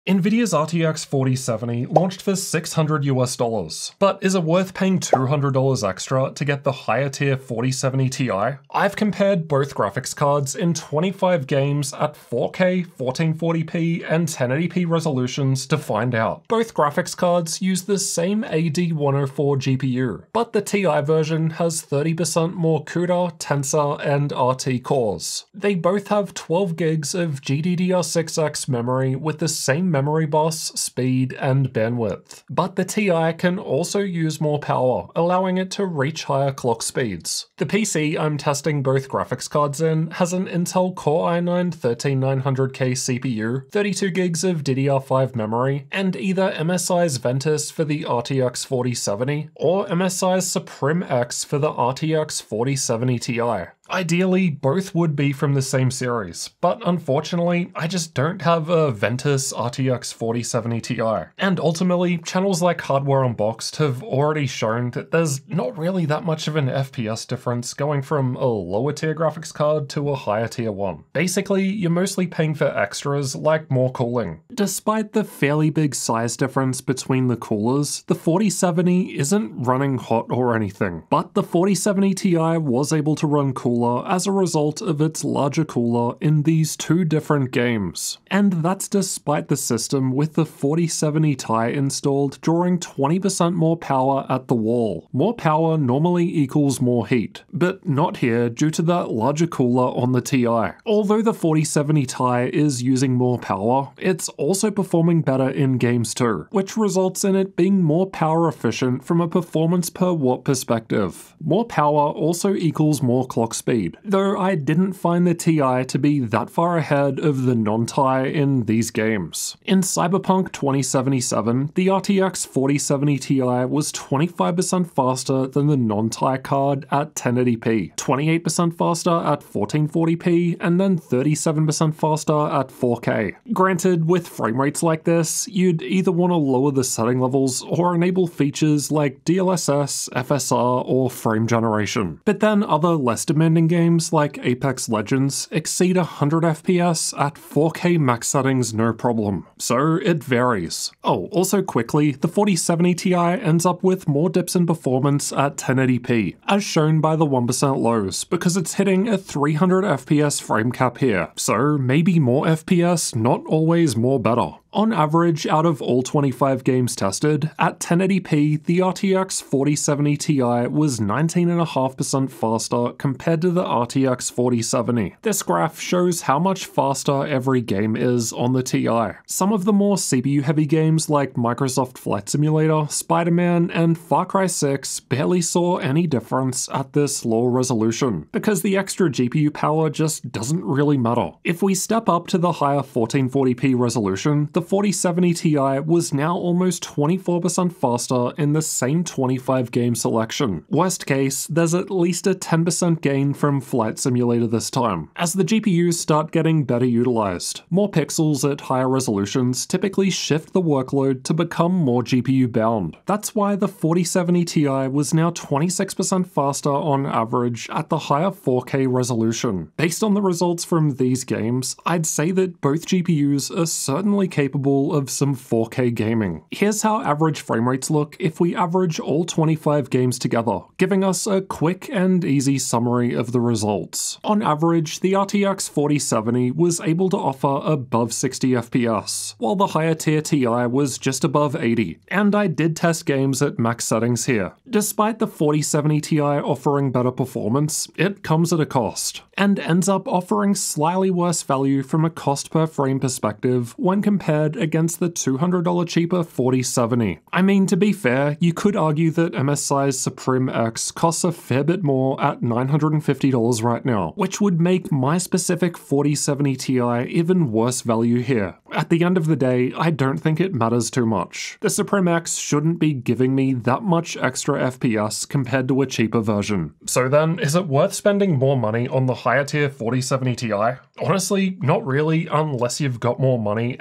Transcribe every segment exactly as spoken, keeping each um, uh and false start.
Nvidia's R T X forty seventy launched for six hundred US dollars, but is it worth paying two hundred dollars extra to get the higher tier forty seventy Ti? I've compared both graphics cards in twenty-five games at four K, fourteen forty p, and ten eighty p resolutions to find out. Both graphics cards use the same A D one oh four G P U, but the Ti version has thirty percent more CUDA, Tensor, and R T cores. They both have twelve gigs of G D D R six X memory with the same memory bus, speed, and bandwidth. But the Ti can also use more power, allowing it to reach higher clock speeds. The P C I'm testing both graphics cards in has an Intel Core i nine thirteen nine hundred K C P U, thirty-two gigs of D D R five memory, and either M S I's Ventus for the R T X forty seventy or M S I's Supreme X for the R T X forty seventy Ti. Ideally, both would be from the same series, but unfortunately, I just don't have a Ventus R T X forty seventy Ti. And ultimately, channels like Hardware Unboxed have already shown that there's not really that much of an F P S difference going from a lower tier graphics card to a higher tier one. Basically, you're mostly paying for extras like more cooling. Despite the fairly big size difference between the coolers, the forty seventy isn't running hot or anything, but the forty seventy Ti was able to run cooler as a result of its larger cooler in these two different games. And that's despite the system with the forty seventy Ti installed drawing twenty percent more power at the wall. More power normally equals more heat, but not here due to that larger cooler on the Ti. Although the forty seventy Ti is using more power, it's also performing better in games too, which results in it being more power efficient from a performance per watt perspective. More power also equals more clock speed. Though I didn't find the Ti to be that far ahead of the non-Ti in these games. In Cyberpunk twenty seventy-seven, the R T X forty seventy Ti was twenty-five percent faster than the non-Ti card at ten eighty p, twenty-eight percent faster at fourteen forty p, and then thirty-seven percent faster at four K. Granted, with frame rates like this, you'd either want to lower the setting levels or enable features like D L S S, F S R, or frame generation. But then other less demanding games like Apex Legends exceed one hundred F P S at four K max settings no problem, so it varies. Oh, also quickly, the forty seventy Ti ends up with more dips in performance at ten eighty p, as shown by the one percent lows, because it's hitting a three hundred F P S frame cap here, so maybe more F P S, not always more better. On average, out of all twenty-five games tested, at ten eighty p, the R T X forty seventy Ti was nineteen point five percent faster compared to the R T X forty seventy. This graph shows how much faster every game is on the Ti. Some of the more C P U-heavy games like Microsoft Flight Simulator, Spider-Man, and Far Cry six barely saw any difference at this low resolution, because the extra G P U power just doesn't really matter. If we step up to the higher fourteen forty p resolution, the forty seventy Ti was now almost twenty-four percent faster in the same twenty-five game selection. Worst case, there's at least a ten percent gain from Flight Simulator this time, as the G P Us start getting better utilized. More pixels at higher resolutions typically shift the workload to become more G P U bound. That's why the forty seventy Ti was now twenty-six percent faster on average at the higher four K resolution. Based on the results from these games, I'd say that both G P Us are certainly capable of some four K gaming. Here's how average frame rates look if we average all twenty-five games together, giving us a quick and easy summary of the results. On average, the R T X forty seventy was able to offer above sixty F P S, while the higher tier Ti was just above eighty, and I did test games at max settings here. Despite the forty seventy Ti offering better performance, it comes at a cost, and ends up offering slightly worse value from a cost per frame perspective when compared against the two hundred dollars cheaper forty seventy. I mean, to be fair, you could argue that M S I's Supreme X costs a fair bit more at nine hundred fifty dollars right now, which would make my specific forty seventy Ti even worse value here. At the end of the day, I don't think it matters too much. The Supreme X shouldn't be giving me that much extra F P S compared to a cheaper version. So then, is it worth spending more money on the higher tier forty seventy Ti? Honestly, not really, unless you've got more money and want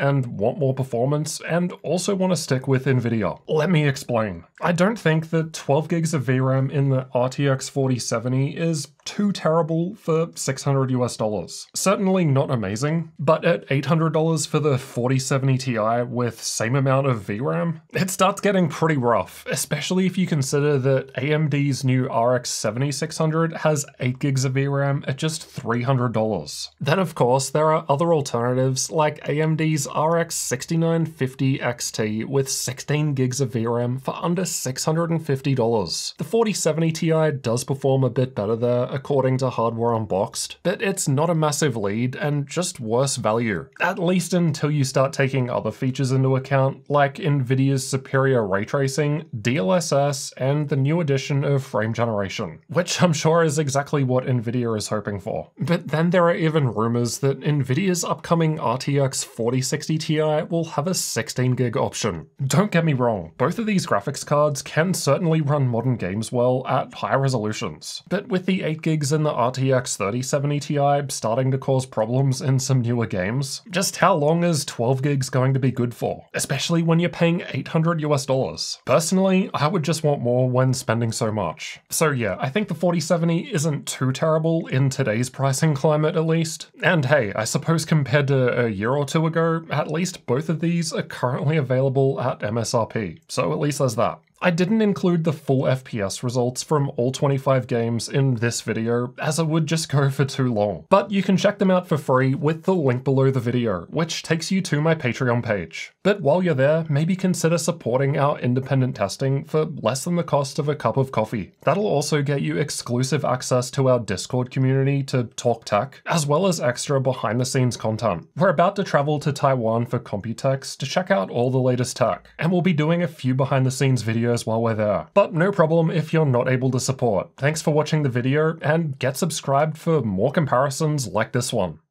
want more performance and also want to stick with NVIDIA. Let me explain. I don't think that twelve gigs of V RAM in the R T X forty seventy is too terrible for six hundred US dollars. Certainly not amazing, but at eight hundred dollars for the forty seventy Ti with same amount of V RAM, it starts getting pretty rough, especially if you consider that A M D's new R X seventy-six hundred has eight gigs of V RAM at just three hundred dollars. Then of course there are other alternatives like A M D's R X sixty-nine fifty X T with sixteen gigs of V RAM for under six hundred fifty dollars. The forty seventy Ti does perform a bit better there according to Hardware Unboxed, but it's not a massive lead and just worse value. At least until you start taking other features into account like Nvidia's superior ray tracing, D L S S, and the new addition of frame generation, which I'm sure is exactly what Nvidia is hoping for. But then there are even rumors that Nvidia's upcoming R T X forty sixty Ti will have a sixteen gig option. Don't get me wrong, both of these graphics cards can certainly run modern games well at high resolutions, but with the eight gigs in the R T X thirty seventy Ti starting to cause problems in some newer games, just how long is twelve gigs going to be good for? Especially when you're paying eight hundred US dollars. Personally, I would just want more when spending so much. So yeah, I think the forty seventy isn't too terrible in today's pricing climate at least. And hey, I suppose compared to a year or two ago, at least both of these are currently available at M S R P. So at least there's that. I didn't include the full F P S results from all twenty-five games in this video, as it would just go for too long. But you can check them out for free with the link below the video, which takes you to my Patreon page. But while you're there, maybe consider supporting our independent testing for less than the cost of a cup of coffee. That'll also get you exclusive access to our Discord community to talk tech, as well as extra behind-the-scenes content. We're about to travel to Taiwan for Computex to check out all the latest tech, and we'll be doing a few behind-the-scenes videos while we're there. But no problem if you're not able to support. Thanks for watching the video, and get subscribed for more comparisons like this one.